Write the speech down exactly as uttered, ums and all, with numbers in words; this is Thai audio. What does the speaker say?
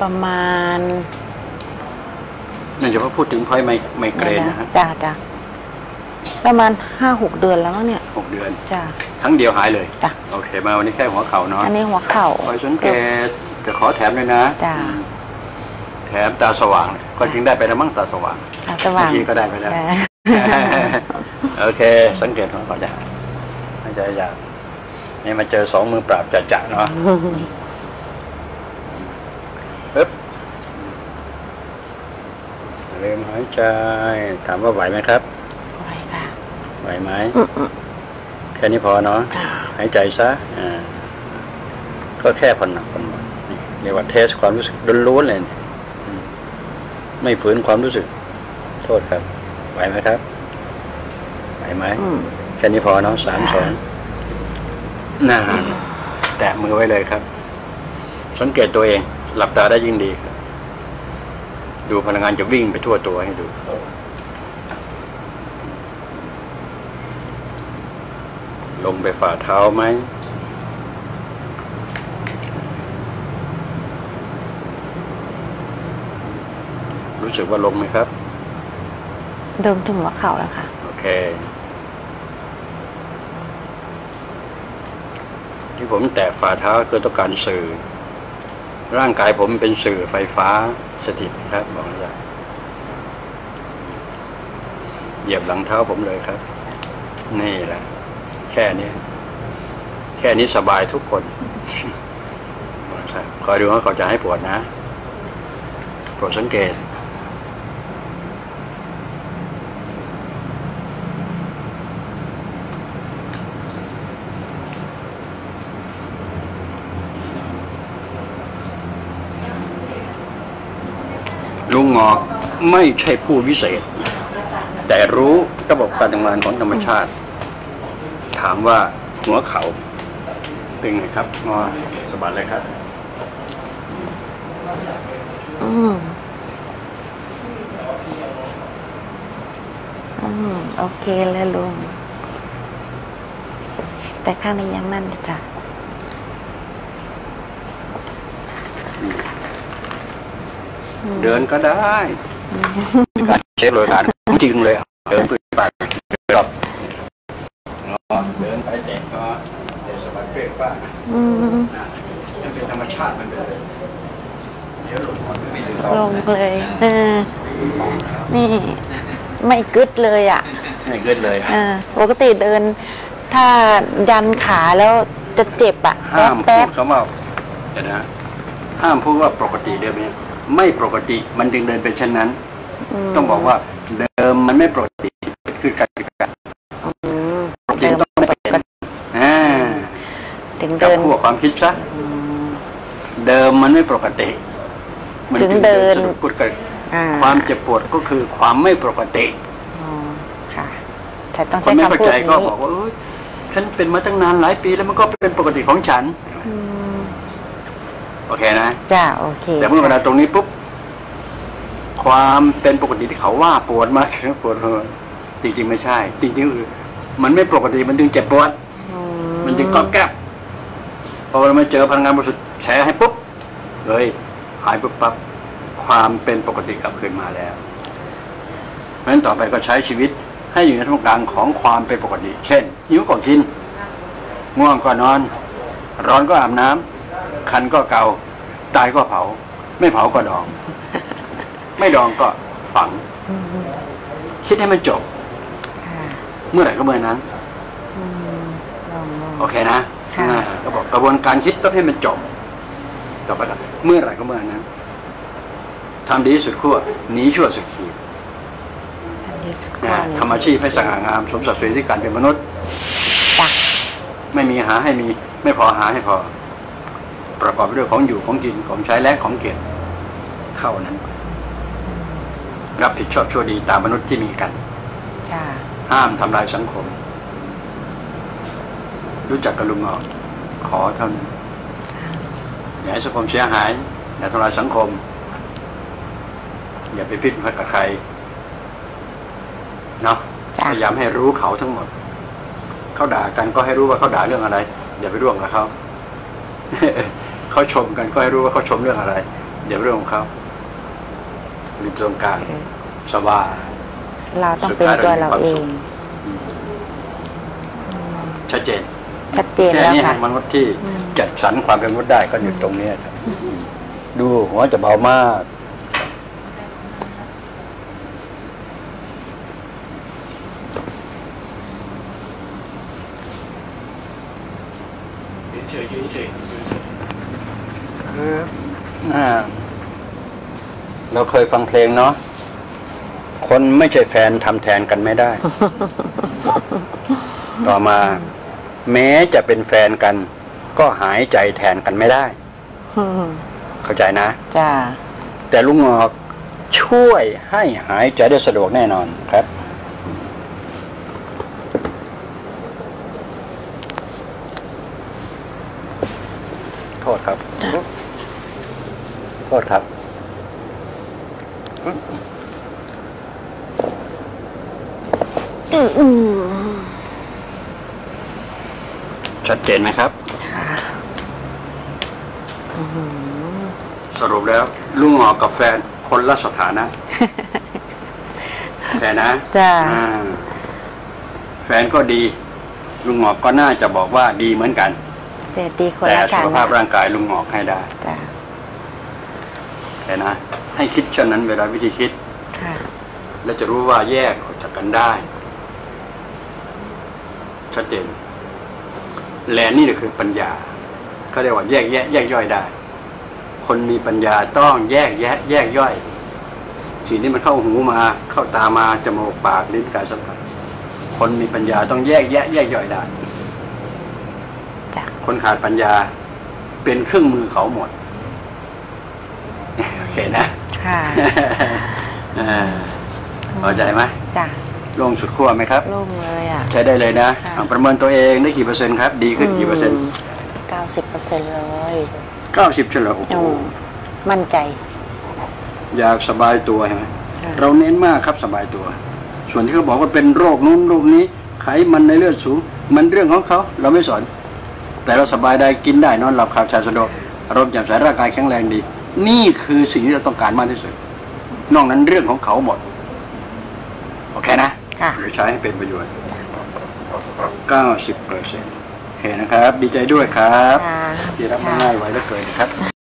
ประมาณนั่นจะว่าพูดถึงพอยไมไมเกรนนะฮะจ้าจ้าประมาณห้าหกเดือนแล้วเนี่ยหกเดือนจ้าครั้งเดียวหายเลยจ้าโอเคมาวันนี้แค่หัวเข่าเนาะอันนี้หัวเข่าคอยสังเกตจะขอแถมเลยนะจ้าแถมตาสว่างก็จึงได้ไปแล้วมั้งตาสว่างตาสว่างทีก็ได้ไปแล้วโอเคสังเกตของเขาจะไม่ใจอยากนี่มาเจอสองมือปราบจัดๆเนาะปึ๊บเริ่มหายใจถามว่าไหวไหมครับไหวค่ะไหวไหมแค่นี้พอเนาะหายใจซะอ่าก็แค่ผ่อนหนักผ่อนเบาเรียกว่าเทสความรู้สึกล้วนๆเลยไม่ฝืนความรู้สึกโทษครับไหวไหมครับไหวไหมแค่นี้พอเนาะสามสองน่าแตะมือไว้เลยครับสังเกตตัวเองหลับตาได้ยิ่งดีครับดูพลังงานจะวิ่งไปทั่วตัวให้ดูลงไปฝ่าเท้าไหมรู้สึกว่าลงไหมครับเดิมถึงหัวเข่าแล้วค่ะโอเคที่ผมแตะฝ่าเท้าคือต้องการสื่อร่างกายผมเป็นสื่อไฟฟ้าสถิตครับบอกเลยเหยียบหลังเท้าผมเลยครับนี่แหละแค่นี้แค่นี้สบายทุกคนคอยดูว่าเขาจะให้ปวดนะโปรดสังเกตลุงงอกไม่ใช่ผู้วิเศษแต่รู้ระบบการทำงานของธรรมชาติถามว่าหัวเข่าตึงไหมครับงอสบายเลยครับอืมอืมโอเคเลยลุงแต่ข้างนี้ยังนั่นจ้ะเดินก็ได้การเช็คโดยการจริงเลยเดินไปไปรอบเดินไปเตะก็เตะสบายเปรี้ยป้ามันเป็นธรรมชาติมันเลยเดี๋ยวหลุดมันไม่ถึงลงเลยนี่ไม่กึดเลยอ่ะไม่กึดเลยปกติเดินถ้ายันขาแล้วจะเจ็บอ่ะห้ามพูดคำว่าจะนะห้ามพูดว่าปกติเดิมเนี่ยไม่ปกติมันจึงเดินเป็นเช่นนั้นต้องบอกว่าเดิมมันไม่ปกติคือการการปกติต้องไม่เป็นอ่ากับขั้วความคิดซะเดิมมันไม่ปกติมันจึงเดินสรุปพูดกันความเจ็บปวดก็คือความไม่ปกติค่ะคนไม่เข้าใจก็บอกว่าฉันเป็นมาตั้งนานหลายปีแล้วมันก็เป็นปกติของฉันโอเคนะจ้าโอเคแต่เมื่อเวลาตรงนี้ปุ๊บความเป็นปกติที่เขาว่าปวดมาถึงปวดจริงๆไม่ใช่จริงๆคือมันไม่ปกติมันจึงเจ็บปวดมันจึงก๊อบแก๊บพอเรามาเจอพลังงานบริสุทธิ์แชร์ให้ปุ๊บเฮ้ยหายปุ๊บปั๊บความเป็นปกติกลับคืนมาแล้วเพราะฉะนั้นต่อไปก็ใช้ชีวิตให้อยู่ในท่ามกลางของความเป็นปกติเช่นหิวก็กินง่วงก็นอนร้อนก็อาบน้ำคันก็เกาตายก็เผาไม่เผาก็ดองไม่ดองก็ฝังคิดให้มันจบเมื่อไหร่ก็เมื่อนั้นโอเคนะก็บอกกระบวนการคิดต้องให้มันจบต่อไปเมื่อไหร่ก็เมื่อนั้นทำดีสุดขั้วหนีชั่วสุดขีดทำอาชีพให้สง่างามสมศักดิ์ศรีที่การเป็นมนุษย์ไม่มีหาให้มีไม่พอหาให้พอประกอบด้วยของอยู่ของกินของใช้และของเก็บเท่านั้นรับผิดชอบชั่วดีตามมนุษย์ที่มีกันห้ามทำลายสังคมรู้จักกับลุงงอกขอเท่านั้นอย่าให้สังคมเสียหายอย่าทำลายสังคมอย่าไปพิษกับใครเนาะพยายามให้รู้เขาทั้งหมดเขาด่ากันก็ให้รู้ว่าเขาด่าเรื่องอะไรอย่าไปร่วมกับเขาเขาชมกันก็ให้รู้ว่าเขาชมเรื่องอะไรเดี๋ยวเรื่องของเขามีตรงกลางสบายเราต้องเป็นตัวเราเองชัดเจนชัดเจนแค่แล้วนี้ค่ะมนุษย์ที่จัดสรรความเป็นมนุษย์ได้ก็อยู่ตรงนี้ครับดูหัวจะเบามากเฉยๆเฉยๆคืออ่าเราเคยฟังเพลงเนาะคนไม่ใช่แฟนทำแทนกันไม่ได้ ต่อมา แม้จะเป็นแฟนกัน ก็หายใจแทนกันไม่ได้ เข้าใจนะจ้าแต่ลุงงอกช่วยให้หายใจได้สะดวกแน่นอนครับ โทษครับ โทษครับ ชัดเจนไหมครับ สรุปแล้วลุงหงอกกับแฟนคนละสถานะ แฟนนะจ้าอ่าแฟนก็ดี ลุงหงอกก็น่าจะบอกว่าดีเหมือนกันแต่ดีคนแต่ละสุกันขภาพร่างกายลุงหงอกให้ได้จ้าแค่นะ ให้คิดเช่นนั้นเวลาวิธีคิดค่ะและจะรู้ว่าแยกออกจากกันได้ ชัดเจนและนี่คือปัญญาเขาเรียกว่าแยกแยะแยกย่อยได้ คนมีปัญญาต้องแยกแยะ แยกย่อยสิ่งที่มันเข้าหูมาเข้าตามาจมูกปากลิ้นกายสัมผัสคนมีปัญญาต้องแยกแยะ แยกย่อยได้จ้ะคนขาดปัญญาเป็นเครื่องมือเขาหมด โอเคนะค่ะอ่าพอใจไหมจ้ะลงสุดขั้วไหมครับโล่งเลยอ่ะใช้ได้เลยนะค่ะเอาประเมินตัวเองได้กี่เปอร์เซ็นต์ครับ ดีขึ้นกี่เปอร์เซ็นต์เก้าสิบเปอร์เซ็นต์เลยเก้าสิบเฉลยโอ้โหโอ้มั่นใจอยากสบายตัวใช่ไหมค่ะเราเน้นมากครับสบายตัว ส่วนที่เขาบอกว่าเป็นโรคนู้นโรคนี้ไขมันในเลือดสูง มันเรื่องของเขาเราไม่สอน แต่เราสบายได้กินได้นอนหลับข่าวชายสะดวกอารมณ์แจ่มใสร่างกายแข็งแรงดี นี่คือสิ่งที่เราต้องการมากที่สุดนอกนั้นเรื่องของเขาหมดโอเคนะค่ะหรือใช้ให้เป็นประโยชน์ เก้าสิบเปอร์เซ็นต์โอเคนะครับ ดีใจด้วยครับค่ะที่รับง่ายไว้แล้วเกิดนะครับ